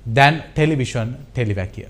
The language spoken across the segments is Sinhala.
දැන් ටෙලිවිෂන් ටෙලිවැකිය.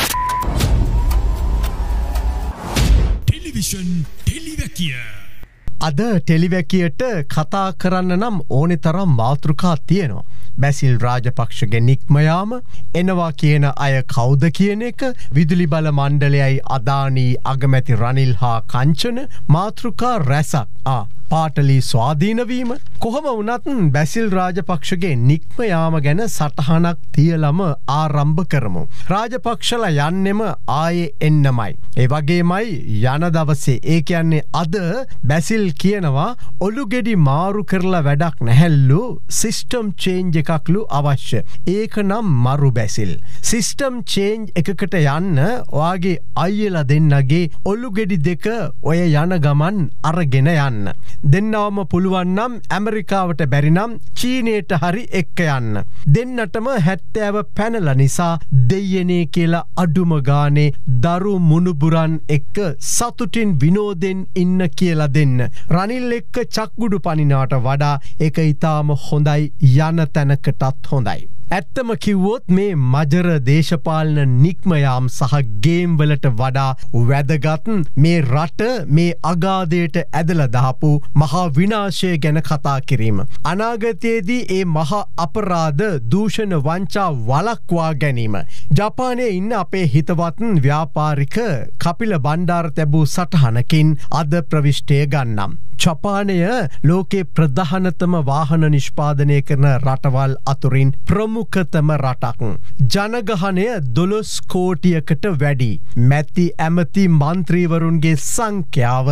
ටෙලිවිෂන් ටෙලිවැකිය. අද ටෙලිවැකියට කතා කරන්න නම් ඕනෙ තරම් මාතෘකා තියෙනවා. බැසිල් රාජපක්ෂගේ නික්ම යාම, එනවා කියන අය කවුද කියන එක, විදුලි බල මණ්ඩලයයි අදානී අගමැති රනිල් හා කංචන, මාතෘකා රැසක්. පාටලි ස්වාධීනවීම, කොහොම වුණත් බැසිල් රාජපක්ෂගේ නික්ම යාම ගැන සටහනක් තියලම ආරම්භ කරමු. රාජපක්ෂලා යන්නෙම ආයේ එන්නමයි. ඒ වගේමයි යන දවසේ, ඒ කියන්නේ අද බැසිල් කියනවා ඔලුගෙඩි මාරු කරලා වැඩක් නැහැල්ලු, සිස්ටම් චේන්ජ් එකක්ලු අවශ්‍ය. ඒක නම් මරු බැසිල්. සිස්ටම් චේන්ජ් එකකට යන්න ඔයාගේ අයියලා දෙන්නගේ ඔලුගෙඩි දෙක ඔය යන ගමන් අරගෙන යන්න. දෙන්නවම පුළුවන් නම් ඇමරිකාවට බැරි නම් චීනයට හරි එක්ක යන්න. දෙන්නටම 70 පැනලා නිසා දෙයනේ කියලා අඩුම ගානේ දරු මුණුබුරන් එක්ක සතුටින් විනෝදෙන් ඉන්න කියලා දෙන්න. රනිල් එක්ක චක්ගුඩු පනිනාට වඩා ඒක ඊටාම හොඳයි, යන තැනකටත් හොඳයි. ඇත්තම කිව්වොත් මේ මජර දේශපාලන නික්මයාම් සහ ගේම් වලට වඩා වැදගත් මේ රට මේ අගාධයට ඇදලා දාපු මහා විනාශය ගැන කතා කිරීම. අනාගතයේදී ඒ මහා අපරාධ දූෂණ වංචා වළක්වා ගැනීම. ජපානයේ ඉන්න අපේ හිතවත් ව්‍යාපාරික කපිල බණ්ඩාර තැබූ සටහනකින් අද ප්‍රවිෂ්ටය ගන්නම්. ජපානය ලෝකේ ප්‍රධානතම වාහන නිෂ්පාදනය කරන රටවල් අතුරින් ප්‍රමුඛතම රටක්. ජනගහනය 12 කෝටියකට වැඩි. මැති ඇමති මන්ත්‍රීවරුන්ගේ සංඛ්‍යාව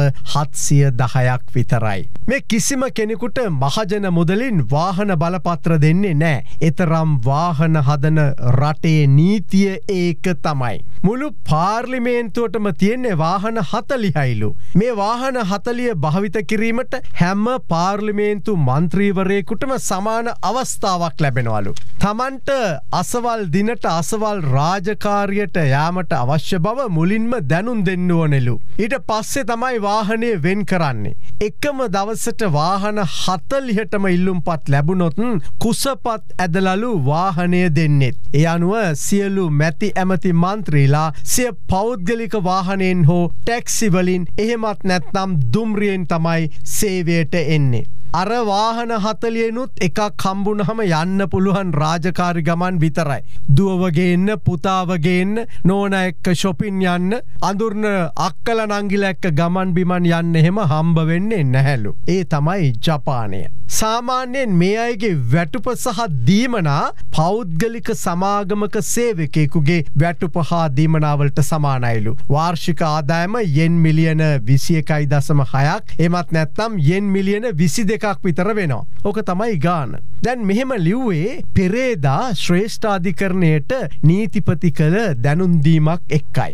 710ක් විතරයි. මේ කිසිම කෙනෙකුට මහජන මුදලින් වාහන බලපත්‍ර දෙන්නේ නෑ. එතරම් වාහන හදන රටේ නීතිය ඒක තමයි. මුළු පාර්ලිමේන්තුවටම තියෙන්නේ වාහන 40යිලු. මේ වාහන 40 භාවිත කිරීමට හැම පාර්ලිමේන්තු මන්ත්‍රීවරයෙකුටම සමාන අවස්ථාවක් ලැබෙනවලු. තමන්ට අසවල් දිනට අසවල් රාජකාරියට යාමට අවශ්‍ය බව මුලින්ම දැනුම් දෙන්න ඕනෙලු. ඊට පස්සේ තමයි වාහනේ වෙන් කරන්නේ. එකම දවසට වාහන 40ටම ඉල්ලුම්පත් ලැබුණොත් කුසපත් ඇදලලු වාහනය දෙන්නෙත්. ඒ අනුව සියලු මැති ඇමති මන්ත්‍රීලා සිය පෞද්ගලික වාහනයෙන් හෝ ටැක්සි වලින් එහෙමත් නැත්නම් දුම්රියෙන් තමයි සේවයට එන්නේ. අර වාහන 40නුත් එකක් හම්බුනහම යන්න පුළුවන් රාජකාරි ගමන් විතරයි. දුවව ගේන්න, පුතාව ගේන්න, නෝනා එක්ක shopping යන්න, අඳුරන අක්කලා නංගිලා එක්ක ගමන් බිමන් යන්න එහෙම හම්බ වෙන්නේ නැහැලු. ඒ තමයි ජපානය. සාමාන්‍යයෙන් මේ අයගේ වැටුප සහ දීමනා පෞද්ගලික සමාගමක සේවකයෙකුගේ වැටුප හා දීමනාවලට සමානයිලු. වාර්ෂික ආදායම යෙන් මිලියන 21.6ක්, එමත් නැත්නම් යෙන් මිලියන 22ක් විතර වෙනවා. ඕක තමයි ගාන. දැන් මෙහෙම ලිව්වේ පෙරේදා ශ්‍රේෂ්ඨාධිකරණයට නීතිපති කළ දැනුම් දීමක් එක්කයි.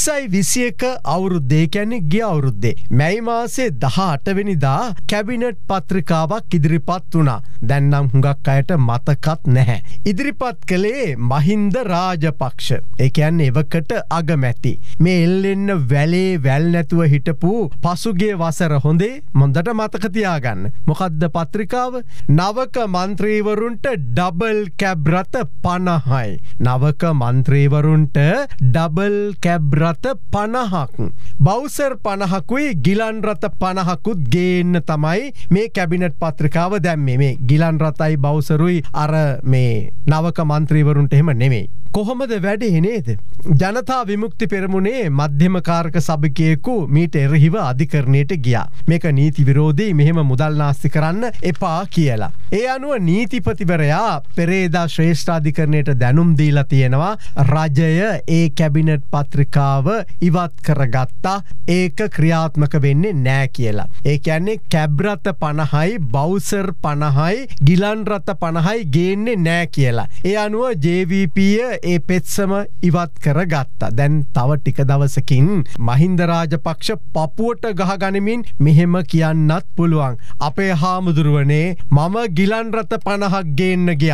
2021 අවුරුද්දේ කියන්නේ ගිය අවුරුද්දේ මැයි මාසේ 18 වෙනිදා කැබිනට් පත්‍රිකාවක් ඉදිරිපත් වුණා. දැන් නම් හුඟක් අයට මතකත් නැහැ. ඉදිරිපත් කළේ මහින්ද රාජපක්ෂ. ඒ කියන්නේ එවකට අගමැති. මේ එල්ලෙන්න වැලේ වැල් නැතුව හිටපු පසුගිය වසර හොඳේ මොන්දට මතක තියාගන්න. මොකද්ද පත්‍රිකාව? නවක මන්ත්‍රීවරුන්ට ඩබල් කැබ් රථ 50යි. නවක මන්ත්‍රීවරුන්ට ඩබල් කැබ් රථ 50ක්. බවුසර් 50කුයි ගිලන් රථ 50කුත් ගේන්න තමයි මේ කැබිනට් පත්‍රිකාව දැම්මේ. මේ ගිලන් රථයි බවුසරුයි අර මේ නවක මන්ත්‍රීවරුන්ට එහෙම නෙමෙයි. කොහොමද වැඩේ නේද? ජනතා විමුක්ති පෙරමුණේ මධ්‍යම කාරක සභිකයෙකු මීට එරෙහිව අධිකරණයට ගියා. මේක නීති විරෝධී, මෙහෙම මුදල් නාස්ති කරන්න එපා කියලා. ඒ අනුව නීතිපතිවරයා පෙරේදා ශ්‍රේෂ්ඨාධිකරණයට දැනුම් දීලා තියෙනවා රජය ඒ කැබිනට් පත්‍රිකාව ඉවත් කරගත්තා, ඒක ක්‍රියාත්මක වෙන්නේ නෑ කියලා. ඒ කියන්නේ කැබ් රථ 50යි, බවුසර් 50යි, ගිලන් රථ 50යි ගේන්නේ නෑ කියලා. ඒ අනුව JVP ඒ පෙත්සම ඉවත් කරගත්තා. දැන් තව ටික දවසකින් මහින්ද රාජපක්ෂ පපුවට ගහගනිමින් මෙහෙම කියන්නත් පුළුවන්. අපේ හාමුදුරුවනේ මම ගිලන් රථ 50ක් ගේන්න ගියා.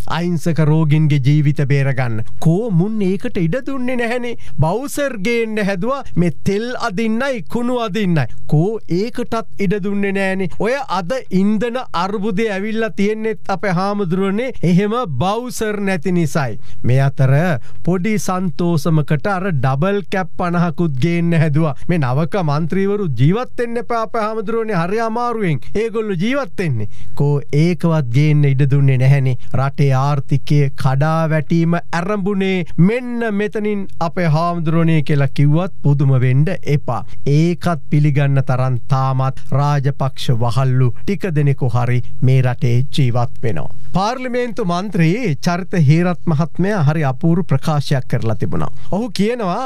අහිංසක රෝගින්ගේ ජීවිත බේරගන්න. කෝ මුන් ඒකට ඉඩ දුන්නේ නැහැනේ. බවුසර් ගේන්න හැදුවා මේ තෙල් අදින්නයි කුණු අදින්නයි. කෝ ඒකටත් ඉඩ දුන්නේ නැහැනේ. ඔය අද ඉන්ධන අර්බුදේ ඇවිල්ලා තියෙන්නෙත් අපේ හාමුදුරනේ එහෙම බවුසර් නැති නිසායි. මේ අතර පොඩි සන්තෝෂමකට අර ඩබල් කැප් 50කුත් ගේන්න හැදුවා. මේ නවක මන්ත්‍රීවරු ජීවත් වෙන්න එපා අපේ හාමුදුරනේ හරි අමාරුවෙන්. ඒගොල්ලෝ ජීවත් වෙන්නේ. කෝ ඒකවත් ගේන්න ඉඩ දුන්නේ නැහැනේ. රටේ ආර්ථිකයේ කඩා වැටීම ආරම්භුනේ මෙන්න මෙතනින් අපේ හාමුදුරනේ කියලා කිව්වත් පුදුම වෙන්න එපා. ඒකත් පිළිගන්න තරම් තාමත් රාජපක්ෂ වහල්ලු ටික දෙනෙකු හරි මේ රටේ ජීවත් වෙනවා. පාර්ලිමේන්තු මන්ත්‍රී චරිත හේරත් මහත්මයා හරි අපූර්ව ප්‍රකාශයක් කරලා තිබුණා. ඔහු කියනවා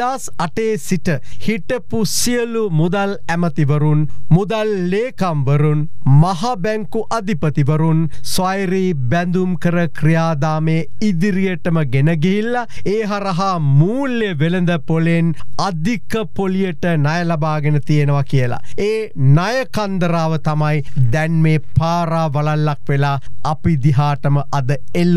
2008 සිට හිටපු සියලු මුදල් ඇමතිවරුන්, මුදල් ලේකම්වරුන්, මහ බැංකු අධිපතිවරුන් ස්වෛරී බැඳුම් කර ක්‍රියාදාමයේ ඉදිරියටම ගෙන ගිහිල්ලා ඒ හරහා මූල්‍ය වෙළඳ පොලෙන් අධික පොලියට ණය ලබාගෙන තියෙනවා කියලා. ඒ ණය කන්දරාව තමයි දැන් මේ පාරා වලල්ලක් වෙලා අපි දිහාටම අද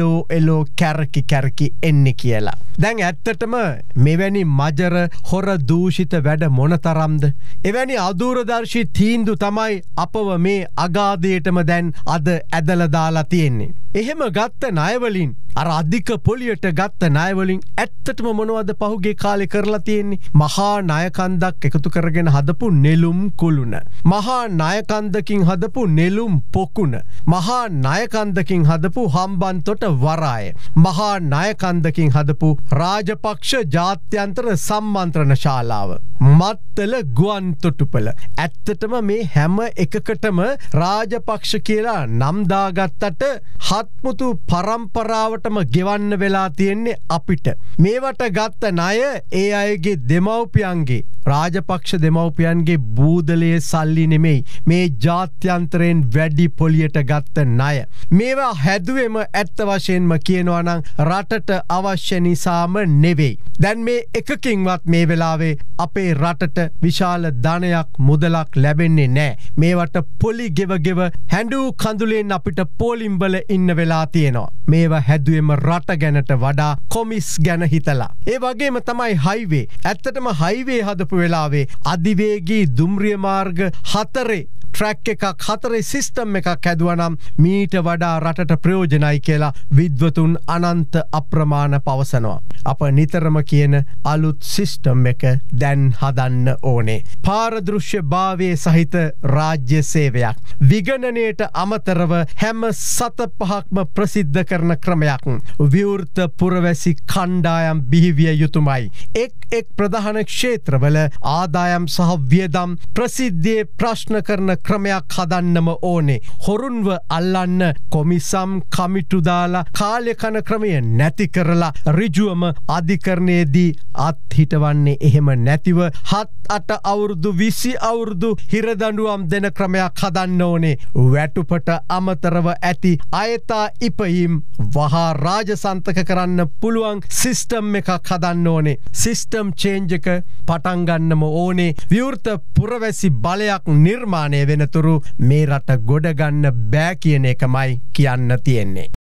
එලෝ කැරකි එන්නේ කියලා. දැන් ඇත්තටම මෙවැනි මජර හොර දූෂිත වැඩ මොනතරම්ද? එවැනි අදූරදර්ශී තීන්දුව තමයි අපව මේ අගාධයටම දැන් අද ඇදලා දාලා තියෙන්නේ. එහෙම ගත්ත ණයවලින් අර අධික පොලියට ගත්ත ණයවලින් ඇත්තටම මොනවද පහුගිය කාලේ කරලා තියෙන්නේ? මහා ණයකන්දක් එකතු කරගෙන හදපු නෙළුම් කුළුණ, මහා ණයකන්දකින් හදපු නෙළුම් පොකුණ, මහා ණයකන්දකින් හදපු හම්බන්තොට වරාය, මහා ණයකන්දකින් හදපු රාජපක්ෂ ජාත්‍යන්තර සම්මන්ත්‍රණ ශාලාව, මත්තල ගුවන් තොටුපළ. ඇත්තටම මේ හැම එකකටම රාජපක්ෂ කියලා නම් දාගත්තට හත්මුතු පරම්පරාවටම ගෙවන්න වෙලා තියෙන්නේ අපිට. මේවට ගත්ත ණය ඒ අයගේ දෙමව්පියන්ගේ, රාජපක්ෂ දෙමව්පියන්ගේ බූදලයේ සල්ලි නෙමෙයි. මේ ජාත්‍යන්තරයෙන් වැඩි පොලියට ගත්ත ණය. මේවා හැදුවෙම ඇත්ත වශයෙන්ම කියනවා නම් රටට අවශ්‍ය නිසාම නෙවෙයි. දැන් මේ එකකින්වත් මේ වෙලාවේ අපේ රටට විශාල ධනයක් මුදලක් ලැබෙන්නේ නැහැ. මේවට පොලි ගෙව හැඬු කඳුලෙන් අපිට පොලිම්බල ඉන්න වෙලා තියෙනවා. මේවා හැදුවෙම රට ගැනට වඩා කොමිස් ගැන හිතලා. ඒ වගේම තමයි හයිවේ. ඇත්තටම හයිවේ හදපු වෙලාවේ අධිවේගී දුම්රිය මාර්ග 4 ට්‍රැක් එකක් 4 සිස්ටම් එකක් හැදුවා නම් මීට වඩා රටට ප්‍රයෝජනයි කියලා විද්වතුන් අනන්ත අප්‍රමාණ පවසනවා. අප නිතරම කියන අලුත් සිස්ටම් එක දැන් හදන්න ඕනේ. පාරදෘශ්‍ය භාවයේ සහිත රාජ්‍ය සේවයක්. විගණනයට අමතරව හැම සත පහක්ම ප්‍රසිද්ධ කරන ක්‍රමයක්. විවෘත පුරවැසි කණ්ඩායම් බිහිවිය යුතුමයි. එක් ප්‍රධාන ක්ෂේත්‍රවල ආදායම් සහ වියදම් ප්‍රසිද්ධියේ ප්‍රශ්න කරන ක්‍රමයක් හදන්නම ඕනේ. හොරුන්ව අල්ලන්න කොමිසම් කමිටු දාලා කාලය කන ක්‍රමය නැති කරලා ඍජුවම අධිකරණයේදී අත්හිටවන්නේ එහෙම නැතිව 7-8 අවුරුදු 20 අවුරුදු හිරදඬුවම් දෙන ක්‍රමයක් හදන්න ඕනේ. වැටුපට අමතරව ඇති අයතා ඉපයීම් වහා රාජසන්තක කරන්න පුළුවන් සිස්ටම් එකක් හදන්න ඕනේ. සිස්ටම් චේන්ජ් එක පටන් ගන්නම ඕනේ. විවෘත පුරවැසි බලයක් නිර්මාණය වෙනතුරු මේ රට ගොඩ ගන්න බෑ කියන එකමයි කියන්න තියෙන්නේ.